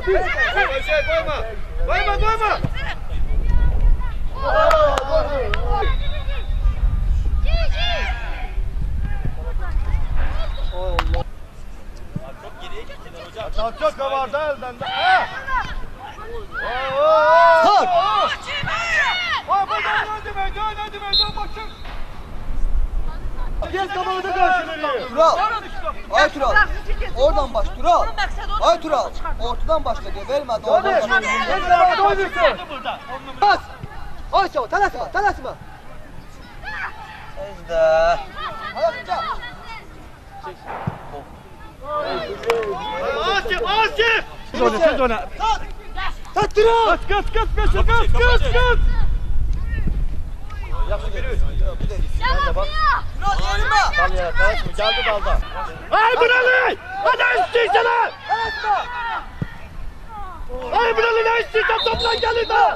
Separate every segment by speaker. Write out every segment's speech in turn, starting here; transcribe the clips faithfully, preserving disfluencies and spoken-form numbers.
Speaker 1: Şey koyma. Koyma koyma.
Speaker 2: Çok geriye gittiler hocam.
Speaker 1: Çok çok kavardı elden de.
Speaker 3: Kalk!
Speaker 1: Aa buradan döndü be, döndü be, dön bakayım. Gel kamerada karşılıyor.
Speaker 3: Tural! Ay Tural! Oradan baş Tural! Ay Tural! Ortadan başla diye vermedi. Oradan başla.
Speaker 1: Gel kamerada oynuyorsun.
Speaker 3: Bas! Ay çabuk, talasma, talasma.
Speaker 2: Ezde.
Speaker 3: Ayakta.
Speaker 1: Asif, Asif! Siz oyna, siz oyna.
Speaker 3: Tat Tural!
Speaker 1: Kaç, kaç, kaç, kaç, kaç, kaç, kaç!
Speaker 3: Yapın yürü. Tural yerime!
Speaker 2: Dal ya, kaç mı? Geldi dalda.
Speaker 1: Ay Birali! Hadi istiysene!
Speaker 3: Talasma!
Speaker 1: Ay Birali ne istiysen toplan gelin de!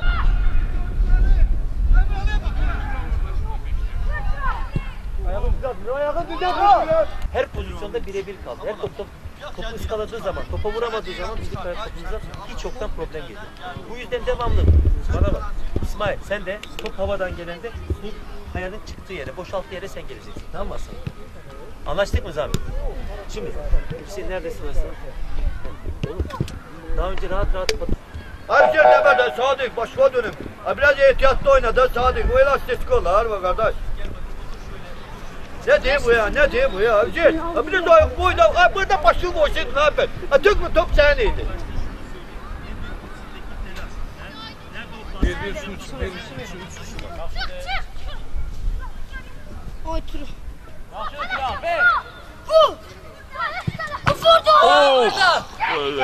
Speaker 1: Ayağını düzeltmiyor, ayağını düzeltmiyor.
Speaker 2: Her pozisyonda birebir kaldı. Her top, top topu ıskaladığı zaman, topa vuramadığı zaman bizim topumuza hiç yoktan problem geliyor. Bu yüzden devamlı. Bana bak. İsmail sen de top havadan gelende bu kayanın çıktığı yere, boşalttığı yere sen geleceksin. Tamam mı Hasan? Anlaştık mı Zami? Şimdi Hüseyin neredesin Hasan? Oğlum daha önce rahat rahat
Speaker 1: Her şey demeden Sadık başka dönüm. Biraz ihtiyatlı oynadı Sadık. O elastik oldu harbi kardeş. Ne diye bu ya? Ne diye bu ya? Şey, bir de boyda, burada başı boşun ne yapar? Tük mü top seneydi?
Speaker 4: Bir bir şu üç, bir bir şu üç.
Speaker 5: Ay turu.
Speaker 4: Of! Öyle.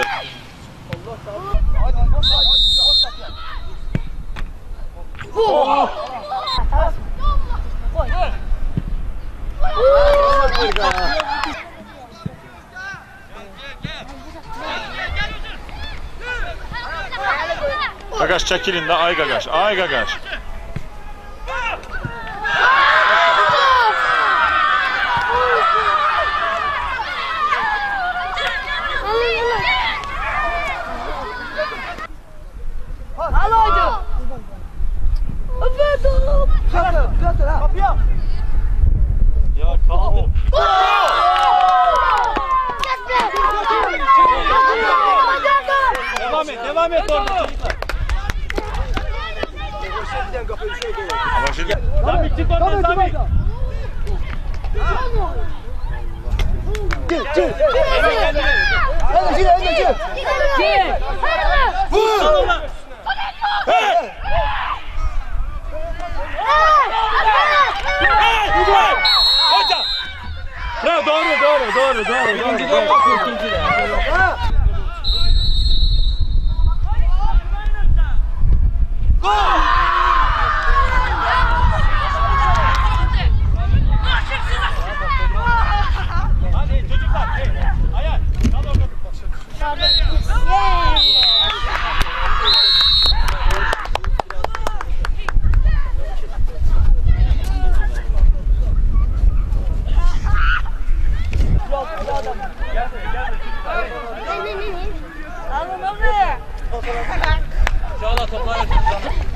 Speaker 4: Gagaş çekilin de ay Gagaş, ay Gagaş.
Speaker 5: Alo hocam. Efendim.
Speaker 3: Düzeltin, düzeltin ha.
Speaker 1: Kapıya.
Speaker 2: Ya kaldı.
Speaker 1: Devam et, devam et orada.
Speaker 4: Ama şimdi
Speaker 1: Sami çık oradan Sami.
Speaker 3: Gel, gel. Hadi gel, hadi gel.
Speaker 5: Gel.
Speaker 3: Vur!
Speaker 1: Hey! Hocam. Bravo, doğru, doğru, doğru, doğru.
Speaker 2: İkinci de yok, ikinci de.
Speaker 3: Ha!
Speaker 1: Hadi çocuklar, hey, ayar. Kal orada.
Speaker 5: Alın oraya.
Speaker 2: Çağla toplar.